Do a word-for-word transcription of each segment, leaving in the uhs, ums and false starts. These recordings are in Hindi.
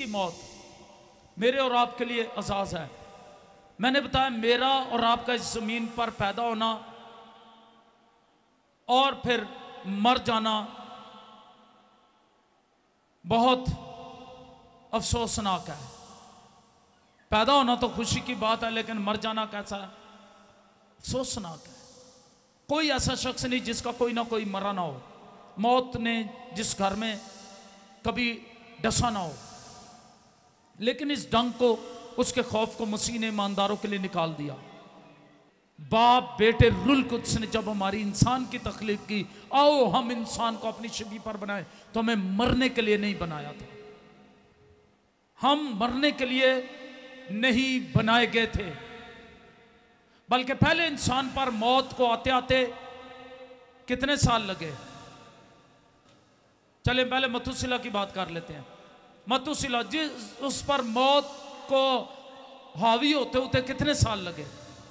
की मौत मेरे और आपके लिए अजाज है। मैंने बताया मेरा और आपका इस जमीन पर पैदा होना और फिर मर जाना बहुत अफसोसनाक है। पैदा होना तो खुशी की बात है, लेकिन मर जाना कैसा है? अफसोसनाक है। कोई ऐसा शख्स नहीं जिसका कोई ना कोई मरा ना हो, मौत ने जिस घर में कभी डसा ना हो। लेकिन इस डंक को, उसके खौफ को मसीह ने ईमानदारों के लिए निकाल दिया। बाप बेटे रुल कुद्स ने जब हमारी इंसान की तख्लीक की, आओ हम इंसान को अपनी शबीह पर बनाए, तो हमें मरने के लिए नहीं बनाया था। हम मरने के लिए नहीं बनाए गए थे, बल्कि पहले इंसान पर मौत को आते आते कितने साल लगे? चले पहले मतुसिला की बात कर लेते हैं। मतुसिला जिस उस पर मौत को हावी होते होते कितने साल लगे?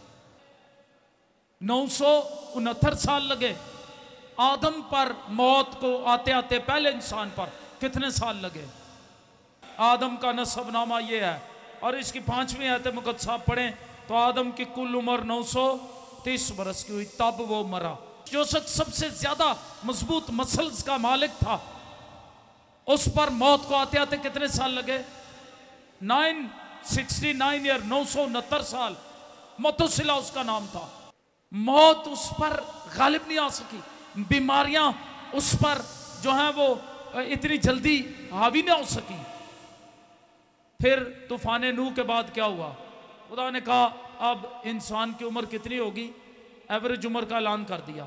नौ सौ उनहत्तर साल लगे। आदम पर मौत को आते आते पहले इंसान पर कितने साल लगे? आदम का नसबनामा यह है, और इसकी पांचवी आयत मुकद्दसा पढ़ें तो आदम की कुल उम्र नौ सौ तीस बरस की हुई, तब वो मरा। जो शख्स सबसे ज्यादा मजबूत मसल्स का मालिक था, उस पर मौत को आते आते कितने साल लगे? नाइन सिक्सटी नाइन ईयर, नौ सौ उनहत्तर साल। मतुसिला उसका नाम था। मौत उस पर गालिब नहीं आ सकी, बीमारियां उस पर जो है वो इतनी जल्दी हावी नहीं हो सकी। फिर तूफान नूह के बाद क्या हुआ? खुदा ने कहा अब इंसान की उम्र कितनी होगी? एवरेज उम्र का ऐलान कर दिया,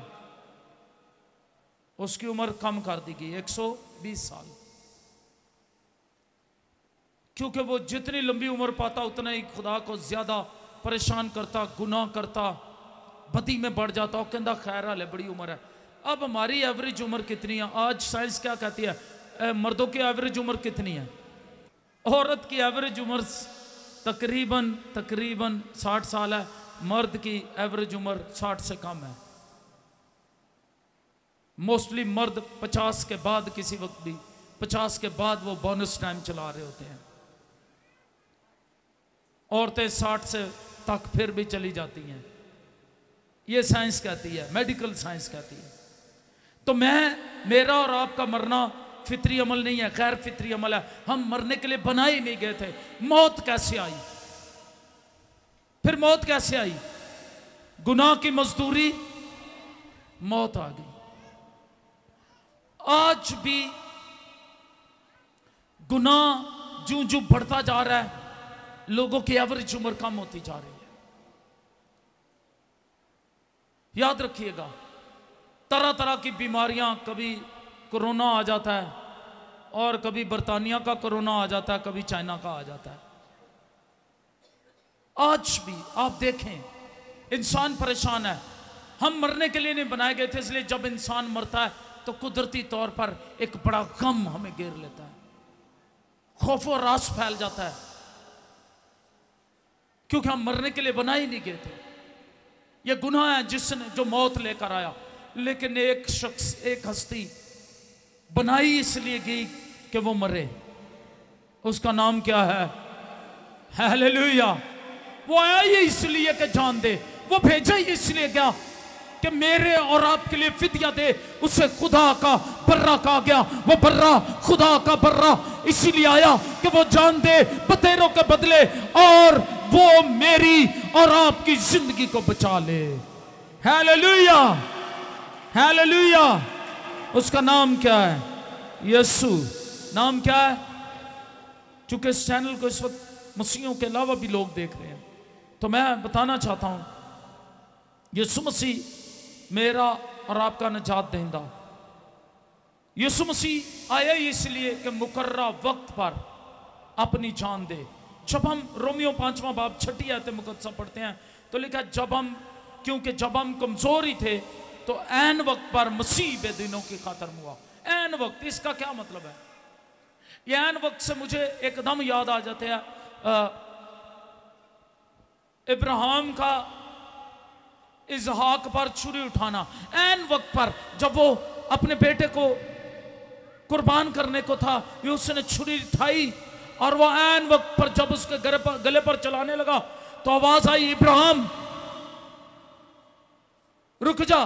उसकी उम्र कम कर दी गई, एक सौ बीस साल। क्योंकि वो जितनी लंबी उम्र पाता उतना ही खुदा को ज्यादा परेशान करता, गुनाह करता, बदी में बढ़ जाता। और कहता खैर हाल है, बड़ी उम्र है। अब हमारी एवरेज उम्र कितनी है? आज साइंस क्या कहती है? ए, मर्दों की एवरेज उम्र कितनी है? औरत की एवरेज उम्र तकरीबन तकरीबन साठ साल है, मर्द की एवरेज उम्र साठ से कम है। मोस्टली मर्द पचास के बाद, किसी वक्त भी पचास के बाद वो बोनस टाइम चला रहे होते हैं। औरतें साठ से तक फिर भी चली जाती हैं। ये साइंस कहती है, मेडिकल साइंस कहती है। तो मैं मेरा और आपका मरना फितरी अमल नहीं है, गैर फितरी अमल है। हम मरने के लिए बनाए ही नहीं गए थे। मौत कैसे आई? फिर मौत कैसे आई? गुनाह की मजदूरी मौत आ गई। आज भी गुनाह जूं जूं बढ़ता जा रहा है, लोगों की एवरेज उम्र कम होती जा रही है। याद रखिएगा, तरह तरह की बीमारियां, कभी कोरोना आ जाता है और कभी बर्तानिया का कोरोना आ जाता है, कभी चाइना का आ जाता है। आज भी आप देखें इंसान परेशान है। हम मरने के लिए नहीं बनाए गए थे, इसलिए जब इंसान मरता है तो कुदरती तौर पर एक बड़ा गम हमें घेर लेता है, खौफ और रास फैल जाता है, क्योंकि हम मरने के लिए बनाए ही नहीं गए थे। यह गुनाह है जिसने जो मौत लेकर आया। लेकिन एक शख्स, एक हस्ती बनाई इसलिए गई कि वो मरे। उसका नाम क्या है? हालेलुया। वो आया ही इसलिए कि जान दे, वो भेजा ही इसलिए क्या कि मेरे और आपके लिए फिदिया दे। उसे खुदा का बर्रा कहा गया। वो बर्रा खुदा का बर्रा इसीलिए आया कि वो जान दे बतेरों के बदले, और वो मेरी और आपकी जिंदगी को बचा ले। Hallelujah, hallelujah. उसका नाम क्या है? यीशु। नाम क्या है? चूंकि इस चैनल को इस वक्त मसीहों के अलावा भी लोग देख रहे हैं, तो मैं बताना चाहता हूं, यीशु मसीह मेरा और आपका निजात दहिंदा। यीशु मसीह आया इसलिए कि मुकर्रा वक्त पर अपनी जान दे। जब हम रोमियो पांचवा बाब छठी आयत मुकद्दसा पढ़ते हैं तो लिखा, जब हम क्योंकि जब हम कमजोर ही थे तो ऐन वक्त पर मसीह बेदीनों की खातर हुआ। ऐन वक्त, इसका क्या मतलब है? ये ऐन वक्त से मुझे एकदम याद आ जाते हैं इब्राहिम का इजहाक पर छुरी उठाना। ऐन वक्त पर जब वो अपने बेटे को कुर्बान करने को था, ये उसने छुरी उठाई और वो ऐन वक्त पर जब उसके गले पर गले पर चलाने लगा तो आवाज आई, इब्राहिम रुक जा।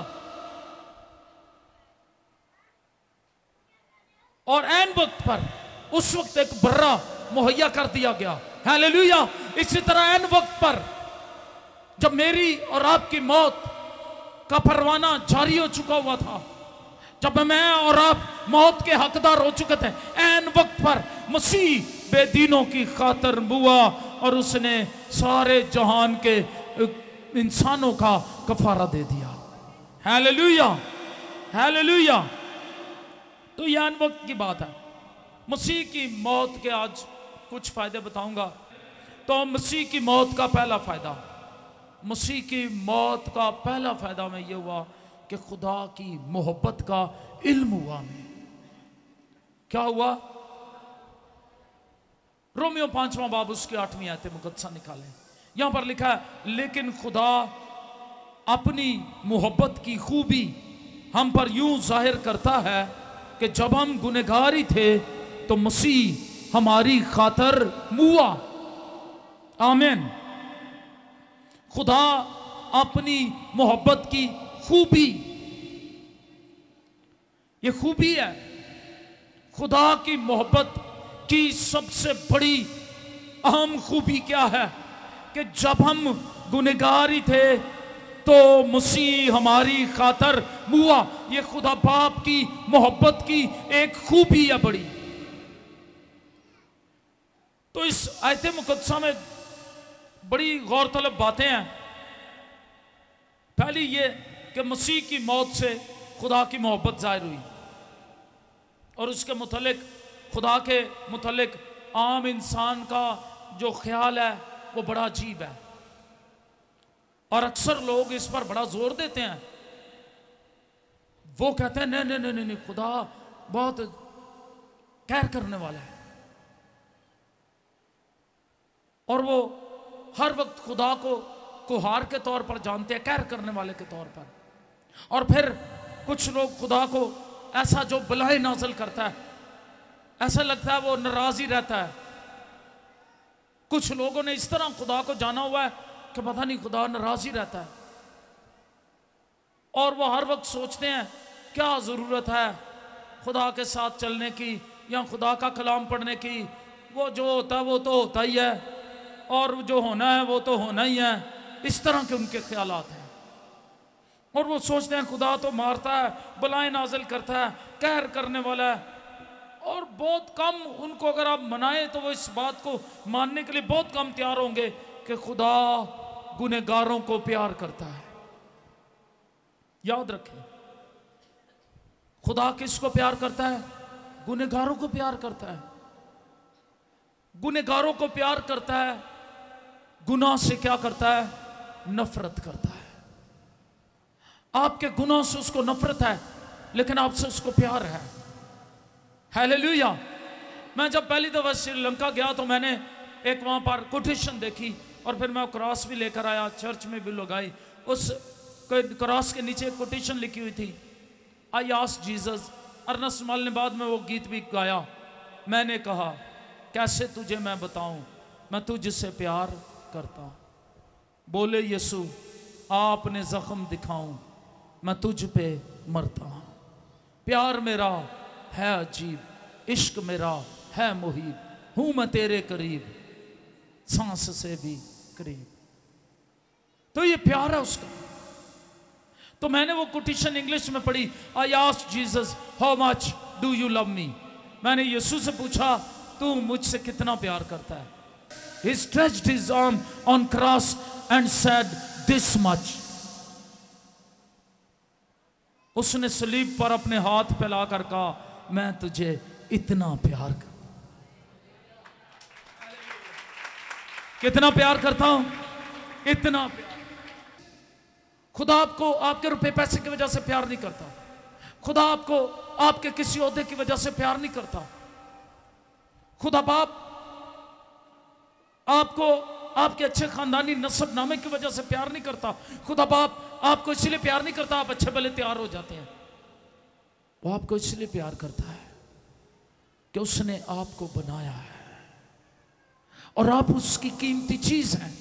और ऐन वक्त पर उस वक्त एक बर्रा मुहैया कर दिया गया। हालेलुया। इसी तरह ऐन वक्त पर जब मेरी और आपकी मौत का परवाना जारी हो चुका हुआ था, जब मैं और आप मौत के हकदार हो चुके थे, ऐन वक्त पर मसीह बेदीनों की खातिर हुआ और उसने सारे जहान के इंसानों का कफारा दे दिया। Hallelujah, hallelujah. तो ये ऐन वक्त की बात है। मसीह की मौत के आज कुछ फायदे बताऊंगा। तो मसीह की मौत का पहला फायदा, मसीह की मौत का पहला फायदा में यह हुआ कि खुदा की मोहब्बत का इल्म हुआ हमें। क्या हुआ? रोमियो पांचवा बाब उसकी आठवीं आयत मुकद्दसा निकालें। यहां पर लिखा है, लेकिन खुदा अपनी मोहब्बत की खूबी हम पर यूं जाहिर करता है कि जब हम गुनहगार ही थे तो मसीह हमारी खातर मुआ। आमीन। खुदा अपनी मोहब्बत की खूबी, ये खूबी है। खुदा की मोहब्बत की सबसे बड़ी अहम खूबी क्या है कि जब हम गुनहगार ही थे तो मसीह हमारी खातर मुआ। ये खुदा बाप की मोहब्बत की एक खूबी है बड़ी। तो इस आयत मुकद्दसा में बड़ी गौरतलब बातें हैं। पहली ये कि मसीह की मौत से खुदा की मोहब्बत जाहिर हुई और उसके मुतल्लिक खुदा के मुतल्लिक आम इंसान का जो ख्याल है वो बड़ा अजीब है और अक्सर लोग इस पर बड़ा जोर देते हैं। वो कहते हैं नहीं नहीं नहीं नहीं, खुदा बहुत कहर करने वाला है और वो हर वक्त खुदा को कुहार के तौर पर जानते हैं, कहर करने वाले के तौर पर। और फिर कुछ लोग खुदा को ऐसा जो बलाए नाज़िल करता है, ऐसा लगता है वो नाराज ही रहता है। कुछ लोगों ने इस तरह खुदा को जाना हुआ है कि पता नहीं खुदा नाराज ही रहता है और वो हर वक्त सोचते हैं क्या ज़रूरत है खुदा के साथ चलने की या खुदा का कलाम पढ़ने की। वो जो होता है वो तो होता ही है और जो होना है वो तो होना ही है। इस तरह के उनके ख्यालात हैं और वो सोचते हैं खुदा तो मारता है, बलाएं नाज़िल करता है, कहर करने वाला है। और बहुत कम उनको अगर आप मनाएं तो वो इस बात को मानने के लिए बहुत कम तैयार होंगे कि खुदा गुनहगारों को प्यार करता है। याद रखें, खुदा किसको प्यार करता है? गुनहगारों को प्यार करता है। गुनहगारों को प्यार करता है, गुनाह से क्या करता है? नफरत करता है। आपके गुनाह से उसको नफरत है लेकिन आपसे उसको प्यार है। हालेलुया। मैं जब पहली दफा श्रीलंका गया तो मैंने एक वहां पर कोटेशन देखी और फिर मैं क्रॉस भी लेकर आया, चर्च में भी लगाई। उस क्रॉस के नीचे एक कोटेशन लिखी हुई थी, आई आस्क्ड जीसस। अर्नस्ट माल ने बाद में वो गीत भी गाया, मैंने कहा कैसे तुझे मैं बताऊं मैं तुझसे प्यार करता हूं। बोले यीशु आपने जख्म दिखाऊं मैं तुझ पे मरता हूं। प्यार मेरा है अजीब, इश्क मेरा है मुहीब, हूं मैं तेरे करीब सांस से भी करीब। तो ये प्यार है उसका। तो मैंने वो कोटेशन इंग्लिश में पढ़ी, I asked Jesus how much do you love me. मैंने यीशु से पूछा तू मुझसे कितना प्यार करता है। He stretched his arm on cross and said this much. उसने सलीब पर अपने हाथ फैलाकर कहा मैं तुझे इतना प्यार करता हूं। कितना प्यार करता हूं? इतना प्यार। खुदा आपको आपके रुपए पैसे की वजह से प्यार नहीं करता। खुदा आपको आपके किसी ओहदे की वजह से प्यार नहीं करता। खुदा बाप आपको आपके अच्छे खानदानी नस्बनामे की वजह से प्यार नहीं करता। खुदा बाप आपको इसलिए प्यार नहीं करता आप अच्छे भले तैयार हो जाते हैं। वो आपको इसलिए प्यार करता है कि उसने आपको बनाया है। और आप उसकी कीमती चीज हैं।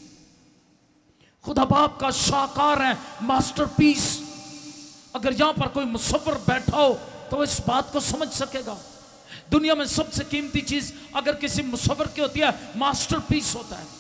खुदा बाप का शाहकार है, मास्टरपीस। अगर यहां पर कोई मुसव्विर बैठा हो तो वो इस बात को समझ सकेगा। दुनिया में सबसे कीमती चीज अगर किसी मुसव्विर की होती है, मास्टरपीस होता है।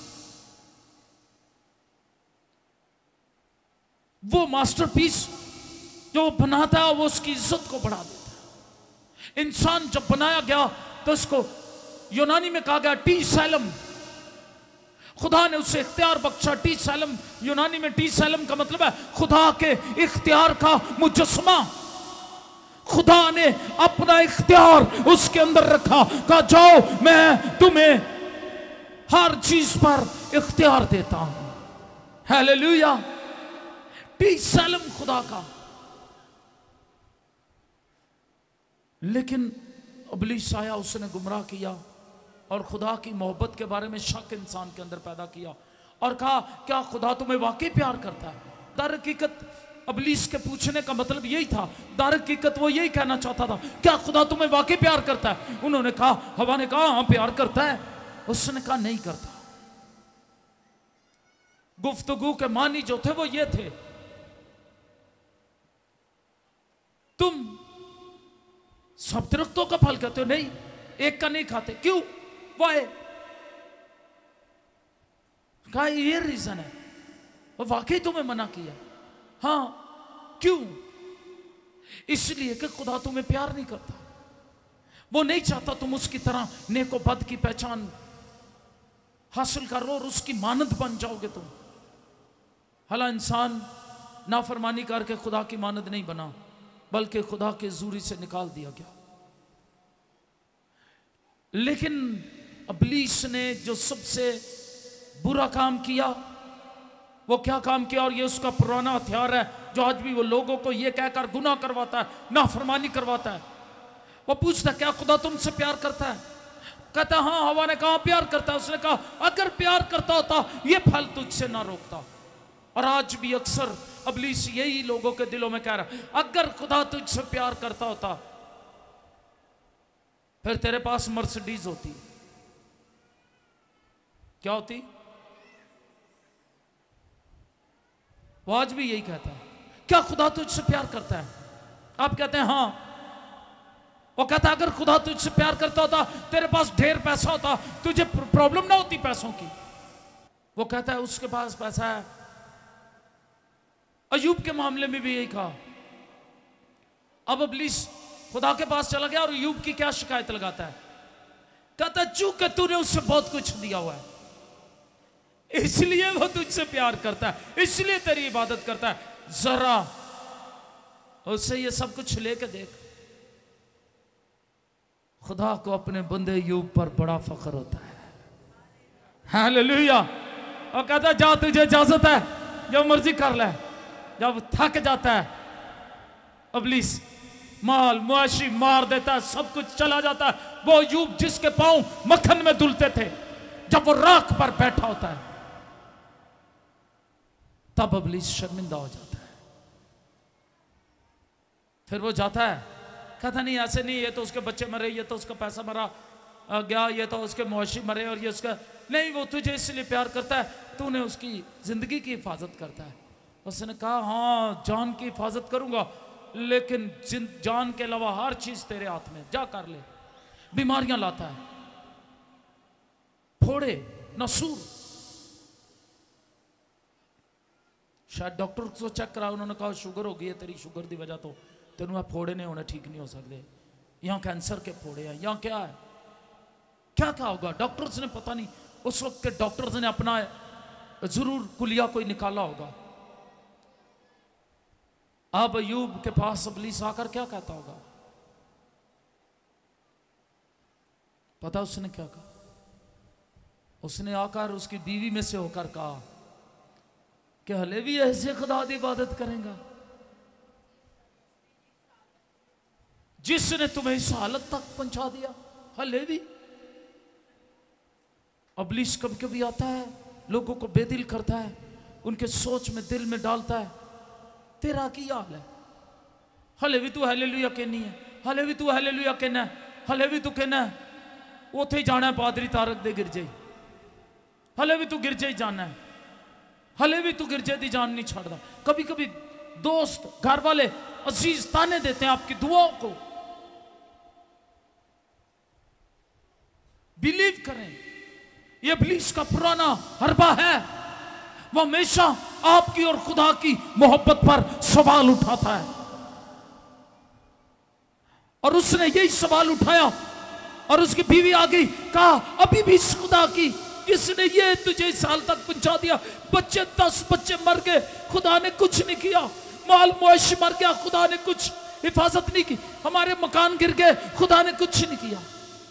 वो मास्टरपीस जो बनाता है वो उसकी इज्जत को बढ़ा देता है। इंसान जब बनाया गया तो उसको यूनानी में कहा गया टी सैलम। खुदा ने उसे इख्तियार बख्शा। टी सैलम यूनानी में, टी सैलम का मतलब है खुदा के इख्तियार का मुजस्समा। खुदा ने अपना इख्तियार उसके अंदर रखा, कहा जाओ मैं तुम्हें हर चीज पर इख्तियार देता हूं। हालेलुया। टी सैलम खुदा का। लेकिन इब्लीस आया, उसने गुमराह किया और खुदा की मोहब्बत के बारे में शक इंसान के अंदर पैदा किया और कहा क्या खुदा तुम्हें वाकई प्यार करता है? दर हकीकत इब्लीस के पूछने का मतलब यही था, दर हकीकत वो यही कहना चाहता था, क्या खुदा तुम्हें वाकई प्यार करता है? उन्होंने कहा, हवा ने कहा हाँ प्यार करता है। उसने कहा नहीं करता। गुफ्तगू के मानी जो थे वो ये थे, तुम सब दरख्तों का फल खाते हो? नहीं, एक का नहीं खाते। क्यों? वाई? कहा ये रीजन है। वो वाकई तुम्हें मना किया? हाँ। क्यों? इसलिए कि खुदा तुम्हें प्यार नहीं करता। वो नहीं चाहता तुम उसकी तरह नेको बद की पहचान हासिल करो और उसकी मानद बन जाओगे तुम। हला इंसान नाफरमानी करके खुदा की मानद नहीं बना, बल्कि खुदा के जूरी से निकाल दिया गया। लेकिन इब्लीस ने जो सबसे बुरा काम किया, वो क्या काम किया? और ये उसका पुराना हथियार है जो आज भी वो लोगों को ये कहकर गुनाह करवाता है, नाफरमानी करवाता है। वो पूछता क्या खुदा तुमसे प्यार करता है? कहता हाँ। हवा ने कहा प्यार करता है। उसने कहा अगर प्यार करता होता ये फल तुझसे ना रोकता। और आज भी अक्सर इब्लीस यही लोगों के दिलों में कह रहा है, अगर खुदा तुझसे प्यार करता होता फिर तेरे पास मर्सिडीज होती। क्या होती? वो आज भी यही कहता है, क्या खुदा तुझसे प्यार करता है? आप कहते हैं हाँ। वो कहता है अगर खुदा तुझसे प्यार करता होता तेरे पास ढेर पैसा होता, तुझे प्रॉब्लम ना होती पैसों की। वो कहता है उसके पास पैसा है। अय्यूब के मामले में भी यही कहा। अब इब्लीस खुदा के पास चला गया और अय्यूब की क्या शिकायत लगाता है? कहता चूंकि तूने उससे बहुत कुछ दिया हुआ है इसलिए वो तुझसे प्यार करता है, इसलिए तेरी इबादत करता है। जरा उससे ये सब कुछ लेके देख। खुदा को अपने बंदे अय्यूब पर बड़ा फख्र होता है। हालेलुया। और कहता जा तुझे इजाजत है, जो मर्जी कर ले। जब थक जाता है इब्लीस माल मुआशी मार देता है, सब कुछ चला जाता है। वो अय्यूब जिसके पांव मक्खन में धुलते थे, जब वो राख पर बैठा होता है तब इब्लीस शर्मिंदा हो जाता है। फिर वो जाता है, कहता नहीं ऐसे नहीं, ये तो उसके बच्चे मरे, ये तो उसका पैसा मरा गया, ये तो उसके मुआशी मरे, और ये उसका नहीं, वो तुझे इसलिए प्यार करता है, तूने उसकी जिंदगी की हिफाजत करता है। उसने कहा हाँ जान की हिफाजत करूंगा, लेकिन जान के अलावा हर चीज तेरे हाथ में, जा कर ले। बीमारियां लाता है, फोड़े, नसूर। शायद डॉक्टर को चेक करा, उन्होंने कहा शुगर हो गई है तेरी, शुगर की वजह तो तेन आ फोड़े नहीं होने, ठीक नहीं हो सकते, यहाँ कैंसर के फोड़े हैं, यहाँ क्या है, क्या क्या होगा। डॉक्टर्स ने पता नहीं, उस वक्त के डॉक्टर्स ने अपना जरूर कुलिया कोई निकाला होगा। अब अय्यूब के पास इब्लीस आकर क्या कहता होगा? पता उसने क्या कहा? उसने आकर उसकी बीवी में से होकर कहा कि हले भी ऐसे खुदा की इबादत करेगा जिसने तुम्हें इस हालत तक पहुंचा दिया? हले भी। इब्लीस कभी कभी आता है, लोगों को बेदिल करता है, उनके सोच में दिल में डालता है तेरा की हाल है, हले भी तू हालेलुया कहनी है, हले भी तू हालेलुया कहना है, हले भी तू कहना है उथे ही जाना है पादरी तारक दे गिरजे। हले भी तू गिरजे ही जाना है, हले भी तू गिरजे दी जान नहीं छाड़दा। कभी कभी दोस्त, घर वाले, अजीज ताने देते हैं आपकी दुआओं को। बिलीव करें, ये इब्लीस का पुराना हरबा है, वो हमेशा आपकी और खुदा की मोहब्बत पर सवाल उठाता है। और उसने यही सवाल उठाया और उसकी बीवी आ गई, कहा अभी भी इस खुदा की जिसने ये तुझे इस साल तक पहुंचा दिया, बच्चे दस बच्चे मर गए, खुदा ने कुछ नहीं किया, माल मुआशी मर गया, खुदा ने कुछ हिफाजत नहीं की, हमारे मकान गिर गए, खुदा ने कुछ नहीं किया,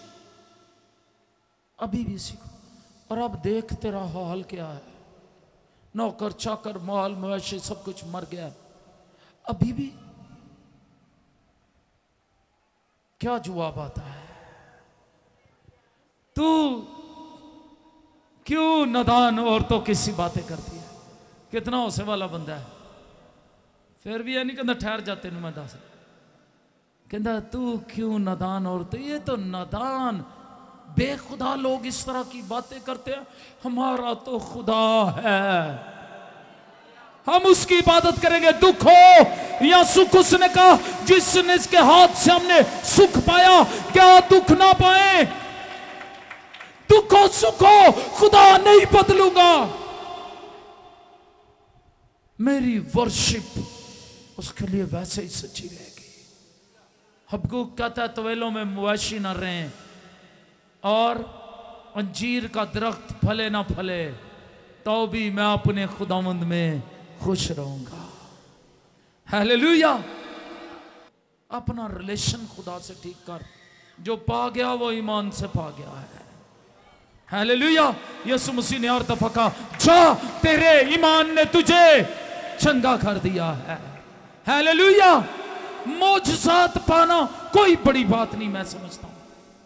अभी भी इसी को। और अब देख तेरा हाल क्या है, नौकर चाकर माल मुआशी सब कुछ मर गया, अभी भी। क्या जवाब आता है? तू क्यों नादान औरतों की सी बातें करती है? कितना हौसले वाला बंदा है, फिर भी ये नहीं कहता ठहर जा तेन मैं दस, कहता तू क्यों नादान औरत। ये तो नादान बेखुदा लोग इस तरह की बातें करते हैं। हमारा तो खुदा है, हम उसकी इबादत करेंगे, दुख हो या सुख। उसने कहा जिसने इसके हाथ से हमने सुख पाया, क्या दुख ना पाए? दुख हो सुख हो, खुदा नहीं बदलूंगा। मेरी वर्शिप उसके लिए वैसे ही सच्ची रहेगी। हबकूक कहता है तवेलों में मवेशी न रहें और अंजीर का दरख्त फले ना फले, तो भी मैं अपने खुदावंद में खुश रहूंगा। हालेलुया। अपना रिलेशन खुदा से ठीक कर, जो पा गया वो ईमान से पा गया है। हालेलुया। यीशु मसीह ने और दफा कहा, जा तेरे ईमान ने तुझे चंगा कर दिया है। हालेलुया। मौजज़ात पाना कोई बड़ी बात नहीं, मैं समझता हूं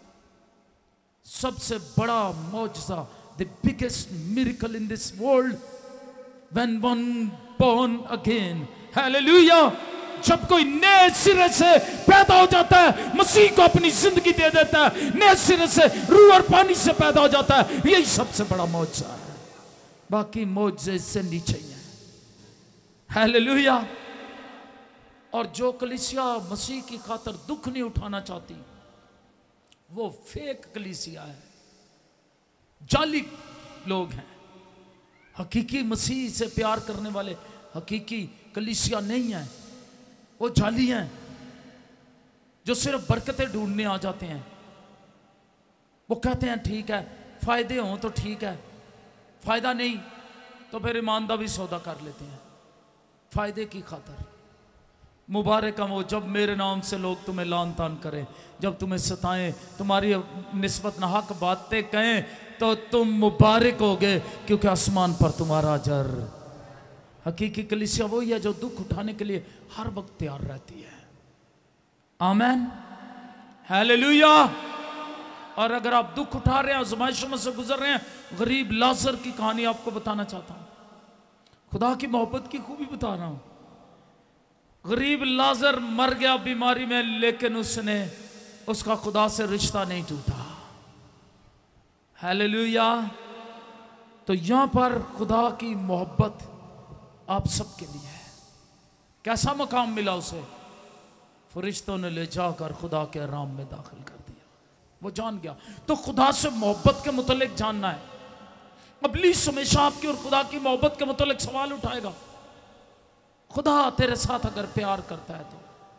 सबसे बड़ा मौजज़ा, the biggest miracle in this world, when one born again। Hallelujah. जब कोई नए सिरे से पैदा हो जाता है, मसीह को अपनी जिंदगी दे देता है, नए सिरे से रूह और पानी से पैदा हो जाता है, यही सबसे बड़ा मौजज़ा है। बाकी मौजज़े इससे नीचे ही है। हालेलुया। और जो कलीसिया मसीह की खातिर दुख नहीं उठाना चाहती, वो फेक कलीसिया है, जाली लोग हैं। हकीकी मसीह से प्यार करने वाले हकीकी कलीसिया नहीं है, वो जाली हैं जो सिर्फ बरकतें ढूंढने आ जाते हैं। वो कहते हैं ठीक है, फायदे हों तो ठीक है, फायदा नहीं तो फिर ईमानदारी भी सौदा कर लेते हैं फायदे की खातिर। मुबारक है वो जब मेरे नाम से लोग तुम्हें लान तान करें, जब तुम्हें सताएं, तुम्हारी निस्बत नाहक बातें कहें, तो तुम मुबारक होगे, क्योंकि आसमान पर तुम्हारा अजर। हकीकी कलीसिया वही है जो दुख उठाने के लिए हर वक्त तैयार रहती है। आमेन। हालेलुया। और अगर आप दुख उठा रहे हैं, आज़माइशों में से गुजर रहे हैं, गरीब लाजर की कहानी आपको बताना चाहता हूं, खुदा की मोहब्बत की खूबी बता रहा हूं। गरीब लाजर मर गया बीमारी में, लेकिन उसने उसका खुदा से रिश्ता नहीं टूटा। हालेलुया। तो यहां पर खुदा की मोहब्बत आप सबके लिए है। कैसा मकाम मिला उसे? फरिश्तों ने ले जाकर खुदा के आराम में दाखिल कर दिया, वो जान गया। तो खुदा से मोहब्बत के मुतालिक जानना है। इब्लीस हमेशा आपकी और खुदा की मोहब्बत के मुतालिक सवाल उठाएगा। खुदा तेरे साथ अगर प्यार करता है तो।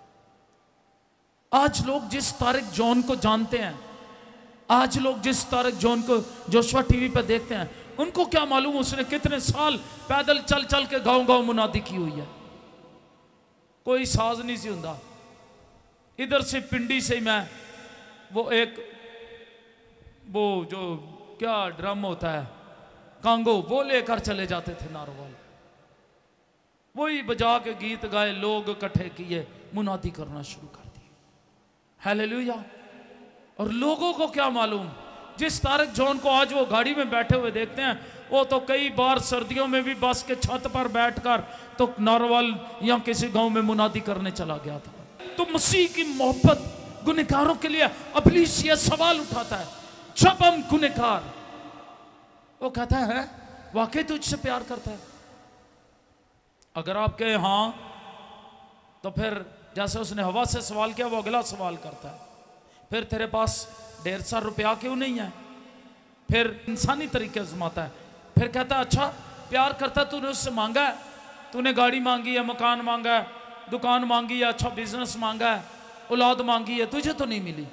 आज लोग जिस तारिक जॉन को जानते हैं, आज लोग जिस तारिक जॉन को जोशुआ टीवी पे देखते हैं, उनको क्या मालूम उसने कितने साल पैदल चल चल के गांव गांव मुनादी की हुई है। कोई साज नहीं सी हुंदा। इधर से पिंडी से मैं वो एक वो जो क्या ड्रम होता है कांगो, वो लेकर चले जाते थे नारोवाल, वही बजा के गीत गाए, लोग इकट्ठे किए, मुनादी करना शुरू कर दी। हालेलुया। और लोगों को क्या मालूम, जिस तारिक जॉन को आज वो गाड़ी में बैठे हुए देखते हैं, वो तो कई बार सर्दियों में भी बस के छत पर बैठकर तो नारोवाल या किसी गांव में मुनादी करने चला गया था। तो मसीह की मोहब्बत गुनहगारों के लिए इब्लीस ये सवाल उठाता है, जब हम गुनहगार वो कहता है वाकई तुझसे प्यार करता है? अगर आप कहें हाँ, तो फिर जैसे उसने हवा से सवाल किया वो अगला सवाल करता है, फिर तेरे पास डेढ़ सौ रुपया क्यों नहीं है? फिर इंसानी तरीके आजमाता है, फिर कहता है अच्छा प्यार करता है, तूने उससे मांगा है, तूने गाड़ी मांगी है, मकान मांगा है, दुकान मांगी है, अच्छा बिजनेस मांगा है, औलाद मांगी है, तुझे तो नहीं मिली,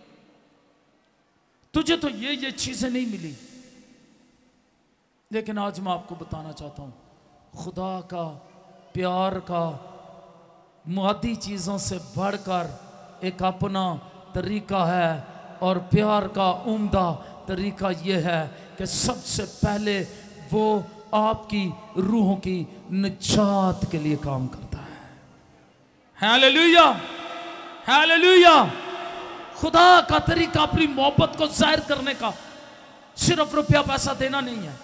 तुझे तो ये ये चीजें नहीं मिली। लेकिन आज मैं आपको बताना चाहता हूं खुदा का प्यार का मादी चीजों से बढ़कर एक अपना तरीका है, और प्यार का उम्दा तरीका यह है कि सबसे पहले वो आपकी रूहों की निजात के लिए काम करता है। Hallelujah, hallelujah. खुदा का तरीका अपनी मोहब्बत को जाहिर करने का सिर्फ रुपया पैसा देना नहीं है।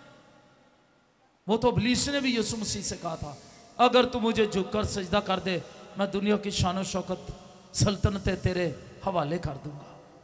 वो तो इब्लीस ने भी यीशु मसीह से कहा था, अगर तू मुझे झुककर सजदा कर दे, मैं दुनिया की शान शौकत सल्तनतें तेरे हवाले कर दूंगा।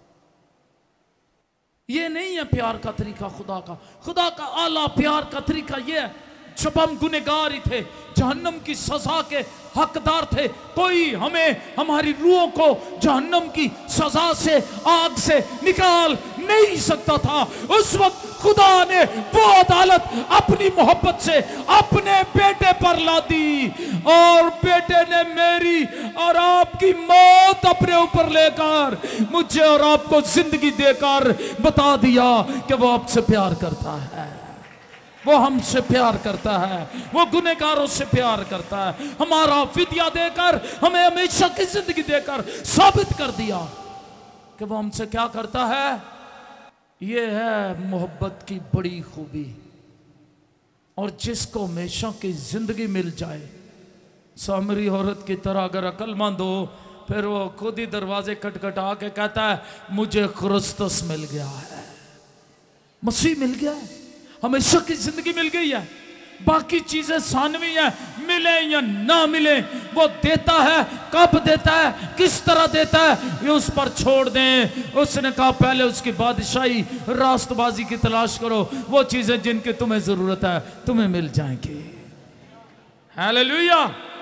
ये नहीं है प्यार का तरीका खुदा का। खुदा का आला प्यार का तरीका ये है, जब हम गुनहगार ही थे, जहन्नम की सजा के हकदार थे, कोई हमें हमारी रूहों को जहन्नम की सजा से, आग से निकाल नहीं सकता था। उस वक्त खुदा ने वो अदालत अपनी मोहब्बत से अपने बेटे पर ला दी, और बेटे ने मेरी और आपकी मौत अपने ऊपर लेकर मुझे और आपको जिंदगी देकर बता दिया कि वो आपसे प्यार करता है, वो हमसे प्यार करता है, वो गुनहगारों से प्यार करता है। हमारा फिदिया देकर, हमें हमेशा की जिंदगी देकर साबित कर दिया कि वो हमसे क्या करता है। ये है मोहब्बत की बड़ी खूबी। और जिसको हमेशा की जिंदगी मिल जाए, सामरी औरत की तरह अगर अक्लमंद हो, फिर वो खुद ही दरवाजे खटखटा के कहता है मुझे क्रिस्तुस मिल गया है, मसीह मिल गया है, हमेशा की जिंदगी मिल गई है। बाकी चीजें सानवी है, मिले या ना मिले, वो देता है, कब देता है, किस तरह देता है, ये उस पर छोड़ दें। उसने कहा पहले उसकी बादशाही, रास्तबाजी की तलाश करो, वो चीजें जिनकी तुम्हें जरूरत है तुम्हें मिल जाएंगी। हालेलुया।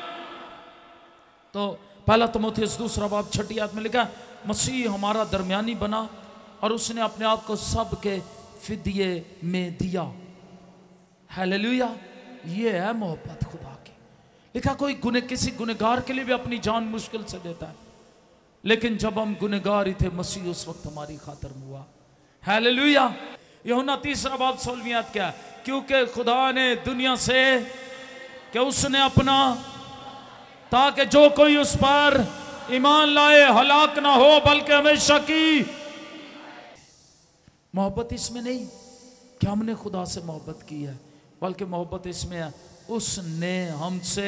तो पहला तिमोथेयुस दूसरा बाब छठी आयत में लिखा, मसीह हमारा दरमियानी बना और उसने अपने आप को सबके फिदिये में दिया। हालेलुया। ये है मोहब्बत खुदा की। लिखा कोई गुने किसी गुनहगार के लिए भी अपनी जान मुश्किल से देता है, लेकिन जब हम गुनहगार ही थे मसीह उस वक्त हमारी खातिर हुआ। हालेलुया। यूहन्ना तीसरा बाब सोलहवीं आयत क्या है, क्योंकि खुदा ने दुनिया से कि उसने अपना, ताकि जो कोई उस पर ईमान लाए हलाक ना हो बल्कि हमेशा की। मोहब्बत इसमें नहीं कि हमने खुदा से मोहब्बत की है, बल्कि मोहब्बत इसमें है उसने हमसे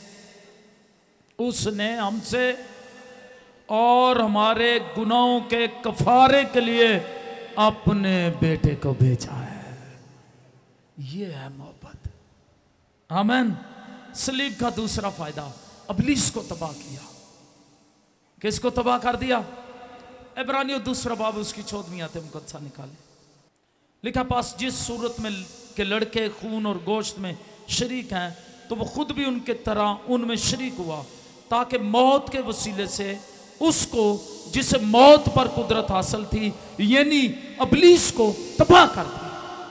उसने हमसे और हमारे गुनाहों के कफारे के लिए अपने बेटे को भेजा है। ये है मोहब्बत। आमीन। सलीब का दूसरा फायदा, इब्लीस को तबाह किया। किसको तबाह कर दिया? इब्रानियों दूसरा बाब उसकी चौदहवीं आयत मुकद्दसा निकाले। लिखा पास जिस सूरत में के लड़के खून और गोश्त में शरीक हैं, तो वो खुद भी उनके तरह उनमें शरीक हुआ, ताकि मौत के वसीले से उसको जिसे मौत पर कुदरत हासिल थी, यानी इब्लीस को तबाह कर दिया।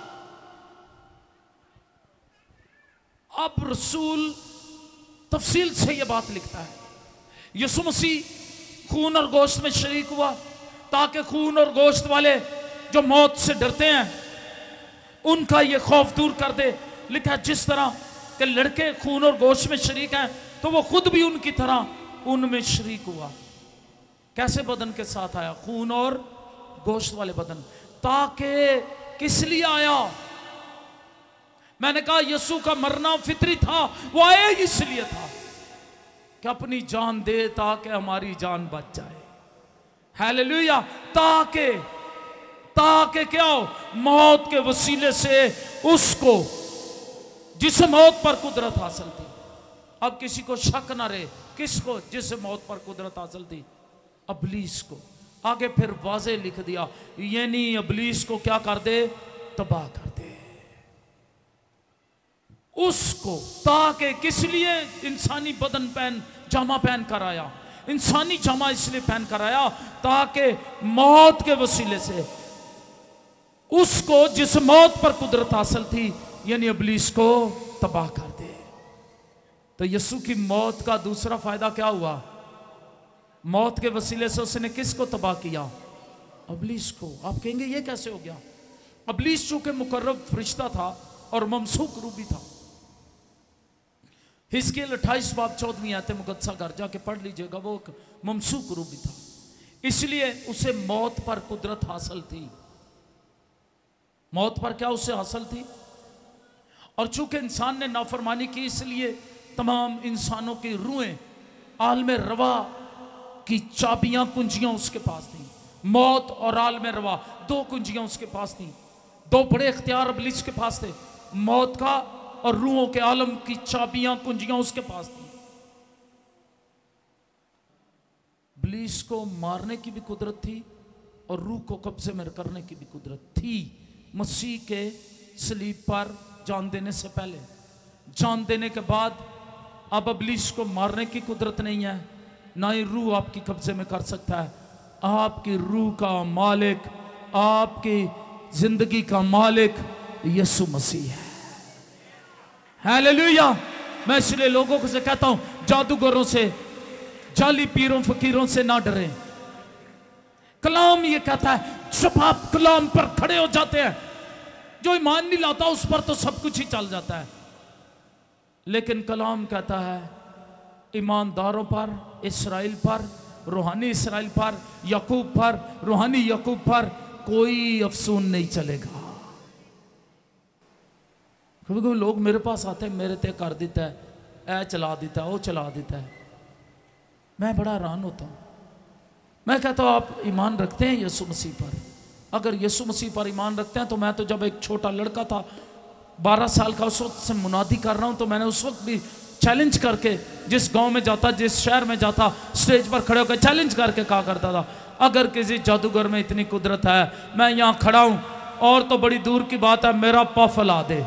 अब रसूल तफसील से यह बात लिखता है, यीशु मसीह खून और गोश्त में शरीक हुआ ताकि खून और गोश्त वाले जो मौत से डरते हैं उनका ये खौफ दूर कर दे। लिखा जिस तरह के लड़के खून और गोश्त में शरीक हैं, तो वो खुद भी उनकी तरह उनमें शरीक हुआ। कैसे बदन के साथ आया? खून और गोश्त वाले बदन। ताकि किस लिए आया? मैंने कहा यीशु का मरना फितरी था, वो आया इसलिए था कि अपनी जान दे ताकि हमारी जान बच जाए। हालेलुया। ताकि ताकि क्या हो? मौत के वसीले से उसको जिसे मौत पर कुदरत हासिल थी। अब किसी को शक ना रहे, किसको? जिसे मौत पर कुदरत हासिल थी, इब्लीस को। आगे फिर वाज़े लिख दिया, यानी इब्लीस को क्या कर दे? तबाह कर दे। उसको ताकि किस लिए इंसानी बदन पहन जामा पहन कर आया, इंसानी जामा इसलिए पहन कर आया ताकि मौत के वसीले से उसको जिस मौत पर कुदरत हासिल थी यानी इब्लीस को तबाह कर दे। तो यीशु की मौत का दूसरा फायदा क्या हुआ? मौत के वसीले से उसने किसको तबाह किया? इब्लीस को। आप कहेंगे ये कैसे हो गया? इब्लीस चूंकि मुकर्रब फरिश्ता था और ममसूक रूबी था। हिजकियेल अट्ठाईस बाब चौदहवीं आयत मुकद्दसा घर जाके पढ़ लीजिएगा, वो ममसूक रूबी था, इसलिए उसे मौत पर कुदरत हासिल थी। मौत पर क्या उसे हासिल थी? और चूंकि इंसान ने नाफरमानी की इसलिए तमाम इंसानों की रूहें आलम रवा की चाबियां कुंजियां उसके पास थी। मौत और आलम रवा दो कुंजियां उसके पास थी। दो बड़े इख्तियार इब्लीस के पास थे, मौत का और रूहों के आलम की चाबियां कुंजियां उसके पास थी। इब्लीस को मारने की भी कुदरत थी और रूह को कब्जे में करने की भी कुदरत थी। मसीह के सलीब पर जान देने से पहले, जान देने के बाद अब इब्लीस को मारने की कुदरत नहीं है, ना ही रूह आपकी कब्जे में कर सकता है। आपकी रूह का मालिक, आपकी जिंदगी का मालिक यीशु मसीह है। हालेलुया। मैं इसलिए लोगों को से कहता हूं, जादूगरों से, जाली पीरों फकीरों से ना डरें। कलाम ये कहता है जब आप कलाम पर खड़े हो जाते हैं, जो ईमान नहीं लाता उस पर तो सब कुछ ही चल जाता है, लेकिन कलाम कहता है ईमानदारों पर, इस्राएल पर, रूहानी इस्राएल पर, याकूब पर, रूहानी याकूब पर कोई अफसून नहीं चलेगा। कभी कभी लोग मेरे पास आते हैं, मेरे ते कर देता है, ऐ चला देता है, वो चला देता है। मैं बड़ा हैरान होता हूँ। मैं कहता हूँ आप ईमान रखते हैं यीशु मसीह पर? अगर यीशु मसीह पर ईमान रखते हैं तो मैं तो जब एक छोटा लड़का था, बारह साल का, उस वक्त से मुनादी कर रहा हूँ, तो मैंने उस वक्त भी चैलेंज करके जिस गांव में जाता, जिस शहर में जाता, स्टेज पर खड़े होकर चैलेंज करके कहा करता था, अगर किसी जादूगर में इतनी कुदरत है, मैं यहाँ खड़ा हूँ और तो बड़ी दूर की बात है मेरा पाँव फैला दे।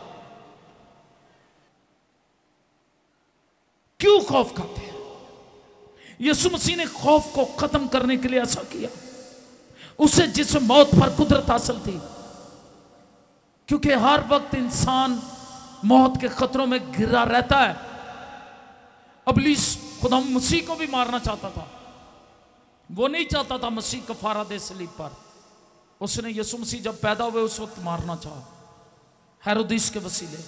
क्यों खौफ खाते हैं? यीशु मसीह ने खौफ को खत्म करने के लिए ऐसा किया। उसे जिस मौत पर कुदरत हासिल थी, क्योंकि हर वक्त इंसान मौत के खतरों में घिरा रहता है। इब्लीस खुदा मसीह को भी मारना चाहता था, वो नहीं चाहता था मसीह कफारा दे सलीब पर। उसने यीशु मसीह जब पैदा हुए उस वक्त मारना चाहा, हेरोदिस के वसीले।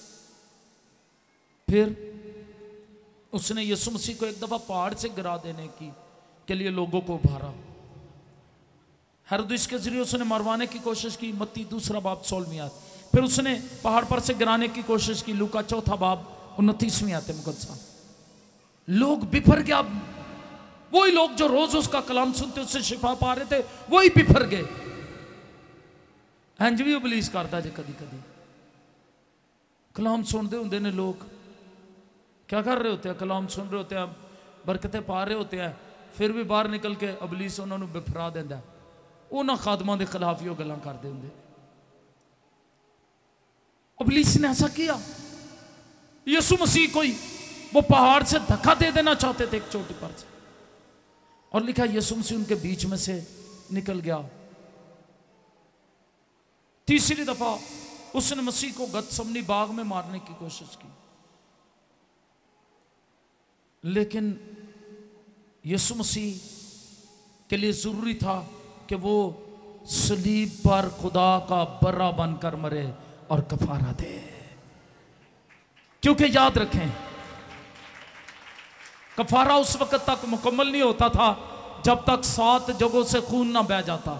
फिर उसने यीशु मसीह को एक दफा पहाड़ से गिरा देने की के लिए लोगों को उभारा। हेरोदिस के जरिए उसने मरवाने की कोशिश की, मत्ती दूसरा बाब सोलहवीं आयत। फिर उसने पहाड़ पर से गिराने की कोशिश की, लूका चौथा बाब उनतीसवीं आयत मुकद्दसा। लोग बिफर गया। वही लोग जो रोज उसका कलाम सुनते उससे शिफा पा रहे थे, वही बिफर गए। इंज भी इब्लीस करता जे कदी कदी। कलाम सुनते होंगे ने लोग, क्या कर रहे होते हैं? कलाम सुन रहे होते हैं, बरकतें पा रहे होते हैं, फिर भी बाहर निकल के इब्लीस उन्होंने बिफरा देंदा। उन्होंने खादमां के खिलाफ ही गल्लां करदे हुंदे। इब्लीस ने ऐसा किया। यीशु मसीह कोई वो पहाड़ से धक्का दे देना चाहते थे एक चोटी पर से, और लिखा यीशु मसीह उनके बीच में से निकल गया। तीसरी दफा उसने मसीह को गतसमनी बाग में मारने की कोशिश की, लेकिन यीशु मसीह के लिए जरूरी था कि वो सलीब पर खुदा का बर्रा बनकर मरे और कफारा दे। क्योंकि याद रखें, कफारा उस वक्त तक मुकम्मल नहीं होता था जब तक सात जगहों से खून ना बह जाता।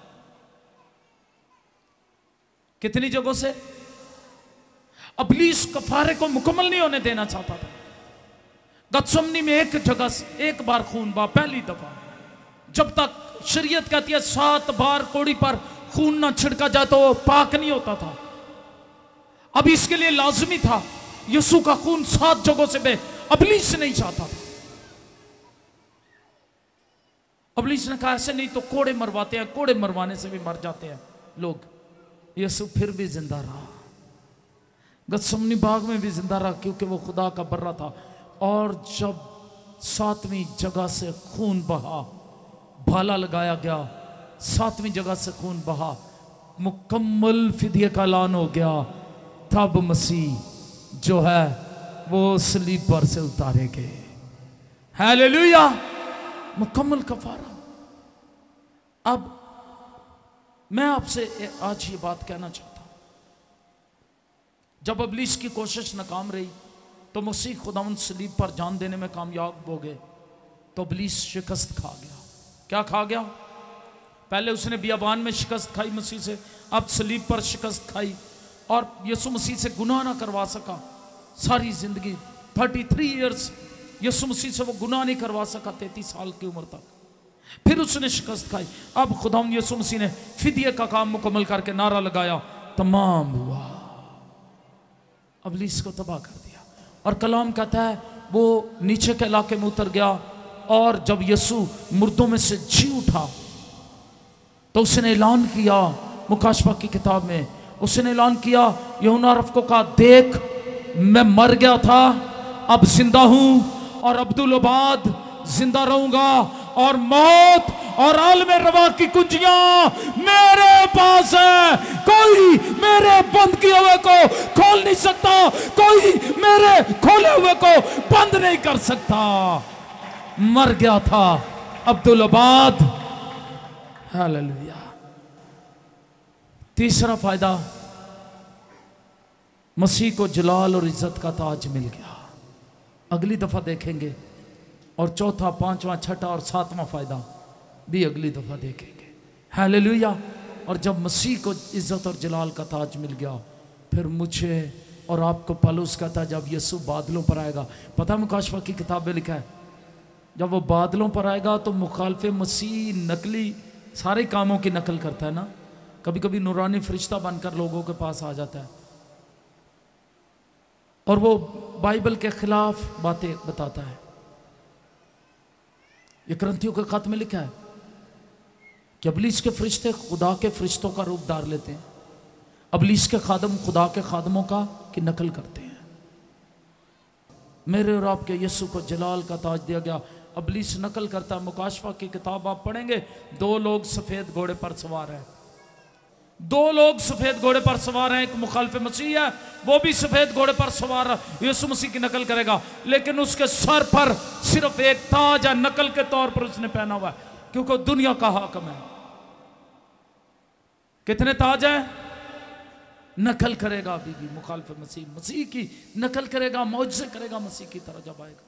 कितनी जगहों से? इब्लीस कफारे को मुकम्मल नहीं होने देना चाहता था। गतसमनी में एक जगह से एक बार खून बहा, पहली दफा। जब तक शरीयत कहती है सात बार कोड़ी पर खून ना छिड़का जाए तो वो पाक नहीं होता था। अब इसके लिए लाजमी था यीशु का खून सात जगहों से बहे। इब्लीस नहीं चाहता था। इब्लीस ने कहा ऐसे नहीं तो कोड़े मरवाते हैं, कोड़े मरवाने से भी मर जाते हैं लोग। यीशु फिर भी जिंदा रहा, गत्समनी बाग में भी जिंदा रहा, क्योंकि वो खुदा का बर्रा था। और जब सातवीं जगह से खून बहा, भाला लगाया गया, सातवीं जगह से खून बहा, मुकम्मल फिदिये का ऐलान हो गया, तब मसीह जो है वो सलीब पर से उतारे गए। हालेलुया, मुकम्मल कफारा। अब मैं आपसे आज ये बात कहना चाहता हूं, जब इब्लीस की कोशिश नाकाम रही तो मसीह खुदावंद सलीब पर जान देने में कामयाब हो गए, तो इब्लीस शिकस्त खा गया। क्या खा गया? पहले उसने बियाबान में शिकस्त खाई मसीह से, अब सलीब पर शिकस्त खाई, और यीशु मसीह से गुनाह ना करवा सका। सारी जिंदगी थर्टी थ्री ईयर्स यीशु मसीह से वो गुनाह नहीं करवा सका, तैतीस साल की उम्र तक। फिर उसने शिकस्त खाई। अब खुदावंद यीशु मसीह ने फिदिये का काम मुकम्मल करके नारा लगाया, तमाम हुआ, इब्लीस को तबाह कर दिया। और कलाम कहता है वो नीचे के इलाके में उतर गया, और जब यीशु मुर्दों में से जी उठा तो उसने ऐलान किया, मुकाशफा की किताब में उसने ऐलान किया, यूहन्ना रफ को कहा, देख मैं मर गया था, अब जिंदा हूं, और अब्दुल-अबाद जिंदा रहूंगा, और मौत और आलम रवा की कुंजियां मेरे पास है। कोई मेरे बंद किए हुए को खोल नहीं सकता, कोई मेरे खोले हुए को बंद नहीं कर सकता। मर गया था अब्दुल-अबाद। हालेलुया। तीसरा फायदा, मसीह को जलाल और इज्जत का ताज मिल गया। अगली दफा देखेंगे, और चौथा, पांचवा, छठा और सातवां फायदा भी अगली दफा देखेंगे। हालेलुया। और जब मसीह को इज्जत और जलाल का ताज मिल गया, फिर मुझे और आपको पौलुस कहता है, जब यीशु बादलों पर आएगा, पता है मुकाशफा की किताब में लिखा है, जब वो बादलों पर आएगा तो मुखालिफ मसीह नकली सारे कामों की नकल करता है ना, कभी कभी नूरानी फरिश्ता बनकर लोगों के पास आ जाता है, और वो बाइबल के खिलाफ बातें बताता है। ये करंथियों के खत में लिखा है कि इब्लीस के फरिश्ते खुदा के फरिश्तों का रूप धार लेते हैं, इब्लीस के खादम खुदा के खादमों का की नकल करते हैं। मेरे और आपके यीशु को जलाल का ताज दिया गया, इब्लीस नकल करता है। मुकाशफा की किताब आप पढ़ेंगे, दो लोग सफेद घोड़े पर सवार हैं, दो लोग सफेद घोड़े पर सवार हैं, एक मुखालिफ मसीह है, वो भी सफेद घोड़े पर सवार यीशु मसीह की नकल करेगा, लेकिन उसके सर पर सिर्फ एक ताज है, नकल के तौर पर उसने पहना हुआ है, क्योंकि दुनिया का हाकिम है। कितने ताज है? नकल करेगा अभी भी मुखालिफ मसीह, मसीह की नकल करेगा, मौजज़े करेगा मसीह की तरह। जब आएगा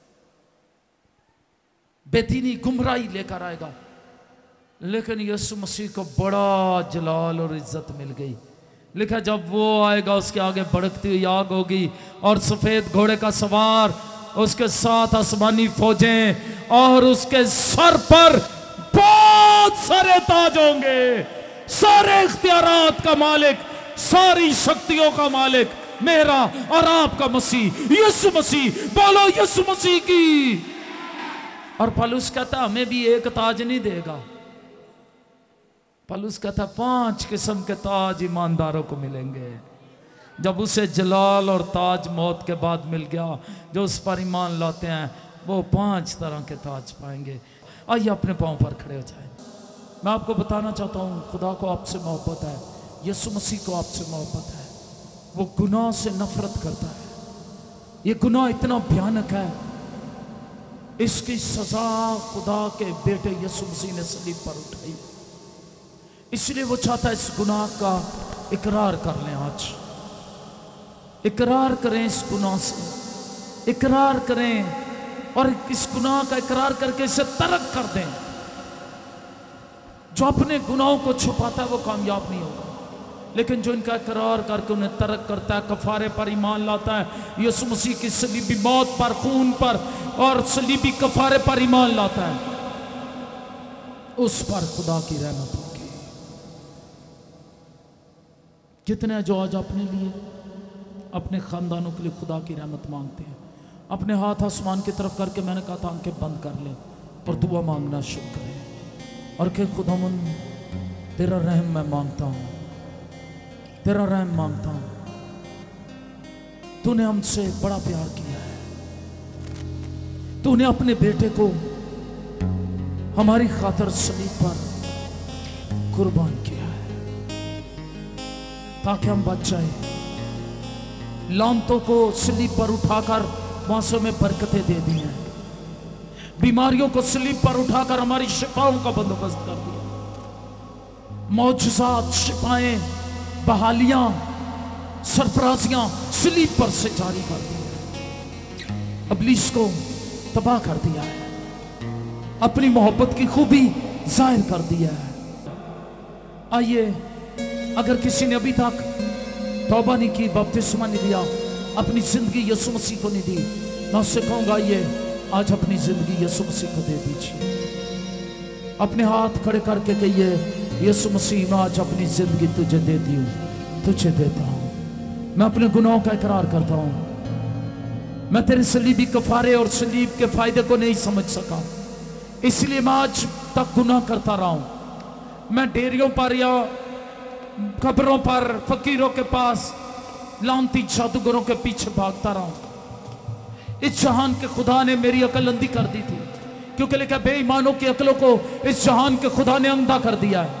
बेदीनी गुमराही लेकर आएगा, लेकिन यीशु मसीह को बड़ा जलाल और इज्जत मिल गई। लिखा जब वो आएगा उसके आगे भड़कती हुई आग होगी, और सफेद घोड़े का सवार, उसके साथ आसमानी फौजें, और उसके सर पर बहुत सारे ताज होंगे। सारे इख्तियारात का मालिक, सारी शक्तियों का मालिक मेरा और आपका मसीह यीशु मसीह। बोलो यीशु मसीह की। और पौलुस कहता हमें भी एक ताज नहीं देगा, पौलुस कहता पांच किस्म के ताज ईमानदारों को मिलेंगे। जब उसे जलाल और ताज मौत के बाद मिल गया, जो उस पर ईमान लाते हैं वो पांच तरह के ताज पाएंगे। आइए अपने पांव पर खड़े हो जाए। मैं आपको बताना चाहता हूँ, खुदा को आपसे मोहब्बत है, यीशु मसीह को आपसे मोहब्बत है। वो गुनाह से नफरत करता है। ये गुनाह इतना भयानक है, इसकी सजा खुदा के बेटे यीशु मसीह ने सलीब पर उठाई, इसलिए वो चाहता है इस गुनाह का इकरार कर लें। आज इकरार करें, इस गुनाह से इकरार करें, और इस गुनाह का इकरार करके इसे तर्क कर दें। जो अपने गुनाहों को छुपाता है वो कामयाब नहीं होगा, लेकिन जो इनका इकरार करके उन्हें तर्क करता है, कफारे पर ईमान लाता है, यीशु मसीह की सलीबी मौत पर, खून पर और सलीबी कफारे पर ईमान लाता है, उस पर खुदा की रहमत होगी। कितने जो आज अपने लिए, अपने खानदानों के लिए खुदा की रहमत मांगते हैं। अपने हाथ आसमान की तरफ करके, मैंने कहा था आंखें बंद कर लें और दुआ मांगना शुरू करें, और कि खुदावंद तेरा रहम मैं मांगता हूँ, तेरा रहम मांगता हूं। तूने हमसे बड़ा प्यार किया है। तूने अपने बेटे को हमारी खातिर सलीब पर कुर्बान किया है ताकि हम बच जाए। लानतों को सलीब पर उठाकर वहां से हमें बरकतें दे दी हैं। बीमारियों को सलीब पर उठाकर हमारी शिफाओं का बंदोबस्त कर दिया। मौजूजात, शिफाएं, बहालियां, सरफराजियां सलीब पर से जारी कर दी है। इब्लीस को तबाह कर दिया है। अपनी मोहब्बत की खूबी जाहिर कर दिया है। आइए, अगर किसी ने अभी तक तौबा नहीं की, बपतिस्मा नहीं दिया, अपनी जिंदगी यीशु मसीह को नहीं दी, मैं उससे कहूंगा ये आज अपनी जिंदगी यीशु मसीह को दे दीजिए। अपने हाथ खड़े करके कहिए, यीशु मसीह मैं आज अपनी जिंदगी तुझे देती हूँ, तुझे देता हूँ। मैं अपने गुनाहों का इकरार करता हूँ। मैं तेरे सलीबी कफारे और सलीब के फायदे को नहीं समझ सका, इसलिए मैं आज तक गुनाह करता रहा हूँ। मैं डेरियों पर या कब्रों पर, फकीरों के पास, लानती जादूगरों के पीछे भागता रहा हूं। इस जहान के खुदा ने मेरी अकलंदी कर दी थी, क्योंकि लिखा बेईमानों की अकलों को इस जहान के खुदा ने अंधा कर दिया है,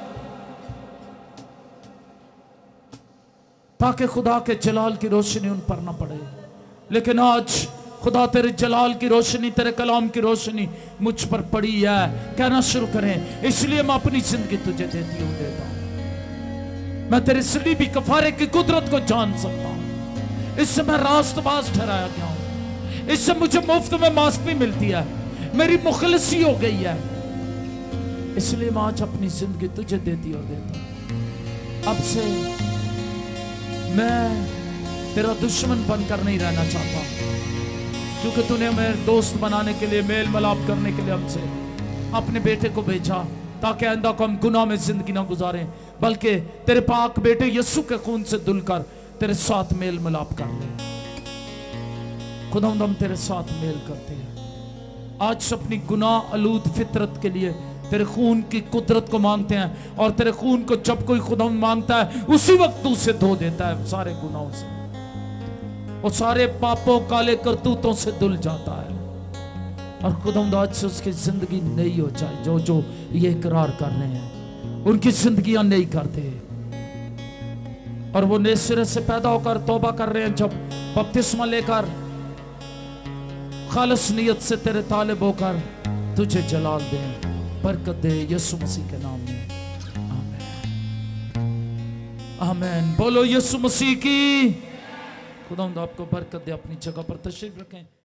ताकि खुदा के जलाल की रोशनी उन पर ना पड़े। लेकिन आज खुदा तेरे जलाल की रोशनी, तेरे कलाम की रोशनी मुझ पर पड़ी है। कहना शुरू करें, इसलिए मैं अपनी जिंदगी तुझे देती हूँ, देता हूँ। मैं तेरे सलीबी कफारे की कुदरत को जान सकता हूँ। इससे मैं रास्तबाज ठहराया गया हूँ। इससे मुझे मुफ्त में मास्क मिलती है। मेरी मुखलसी हो गई है। इसलिए मैं आज अपनी जिंदगी तुझे देती और देता हूँ। अब से मैं तेरा दुश्मन बनकर नहीं रहना चाहता, क्योंकि तूने मेरे दोस्त बनाने के लिए, मेल मिलाप करने के लिए हमसे अपने बेटे को भेजा, ताकि आइंदा को हम गुनाह में जिंदगी ना गुजारें, बल्कि तेरे पाक बेटे यीशु के खून से धुलकर तेरे साथ मेल मिलाप कर ले। खुदावंद हम तेरे साथ मेल करते हैं। आज अपनी गुनाह आलूद फितरत के लिए तेरे खून की कुदरत को मांगते हैं, और तेरे खून को जब कोई खुदावंद मांगता है, उसी वक्त तू उसे धो देता है सारे गुनाहों से, और सारे पापों काले करतूतों से धुल जाता है। और खुदावंद आज से उसकी जिंदगी नई हो जाए। जो जो ये इकरार कर रहे हैं, उनकी जिंदगियां नहीं करते, और वो नए सिरे से पैदा होकर तौबा कर रहे हैं, जब बपतिस्मा लेकर खालिस नियत से तेरे तालिब होकर तुझे जलाल दे, बरकत दे यीशु मसीह के नाम में। आमीन, आमीन। बोलो यीशु मसीह की। खुदावंद आपको बरकत दे। अपनी जगह पर तशरीफ रखें।